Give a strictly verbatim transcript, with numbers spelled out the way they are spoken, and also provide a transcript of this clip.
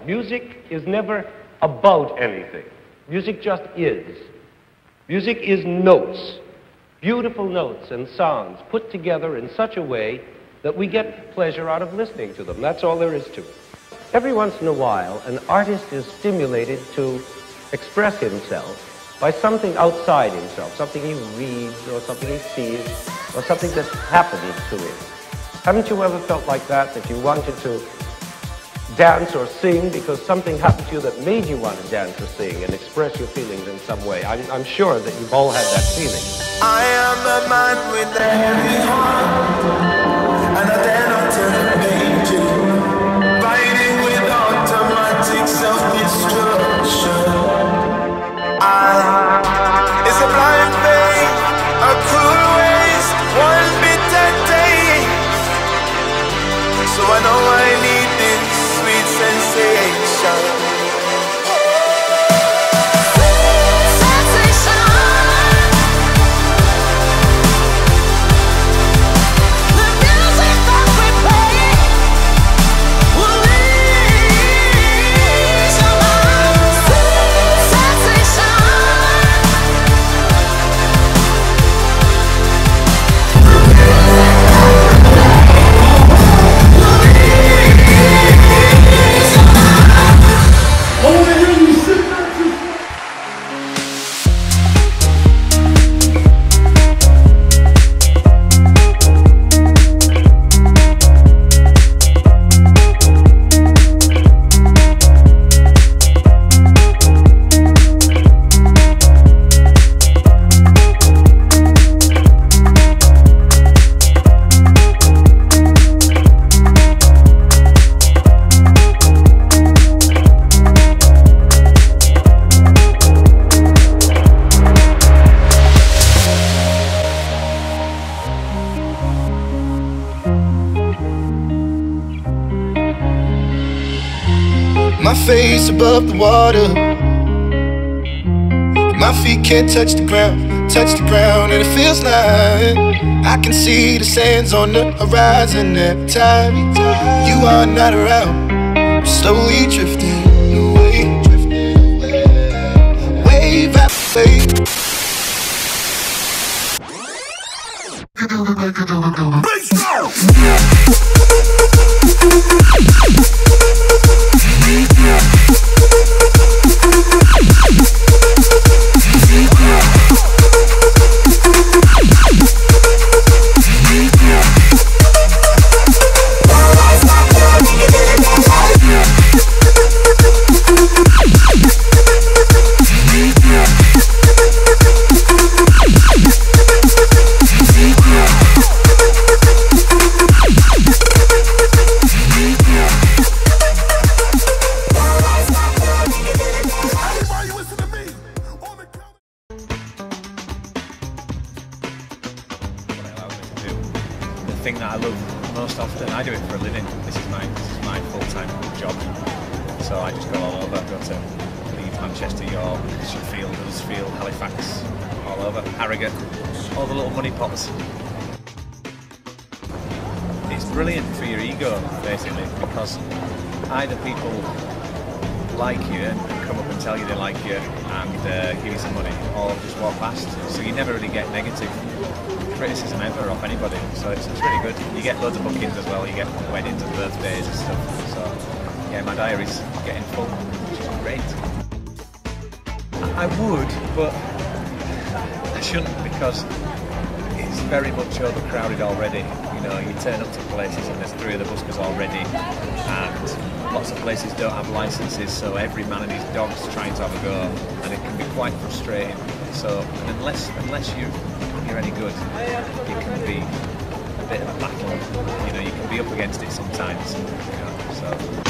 Music is never about anything. Music just is. Music is notes, beautiful notes and sounds put together in such a way that we get pleasure out of listening to them. That's all there is to it. Every once in a while, an artist is stimulated to express himself by something outside himself, something he reads or something he sees or something that happens to him. Haven't you ever felt like that, that you wanted to dance or sing because something happened to you that made you want to dance or sing and express your feelings in some way? I'm, I'm sure that you've all had that feeling. I am a man with a heavy heart, and I dare not turn a page, fighting with automatic self-destruction. I, it's a blind faith, a cruel waste, one bitter day. So I know I need this sweet sensation. My face above the water, my feet can't touch the ground, touch the ground, and it feels like I can see the sands on the horizon every time you are not around. I'm slowly drifting away, wave after wave. Thing that I love most often. I do it for a living. This is my this is my full-time job. So I just go all over. I go to Leeds, Manchester, York, Sheffield, Huddersfield, Halifax, all over, Harrogate, all the little money pots. It's brilliant for your ego, basically, because either people like you and come up and tell you they like you and uh, give you some money, or just walk past. So you never really get negative criticism ever off anybody, so it's, it's really good. You get loads of bookings as well, you get weddings and birthdays and stuff, so yeah, my diary's getting full, which is great. I would, but I shouldn't, because it's very much overcrowded already. You know, you turn up to places and there's three of the buskers already, and lots of places don't have licenses, so every man and his dog's trying to have a go, and it can be quite frustrating. So unless unless you you're any good, it can be a bit of a battle. You know, you can be up against it sometimes. You know, so.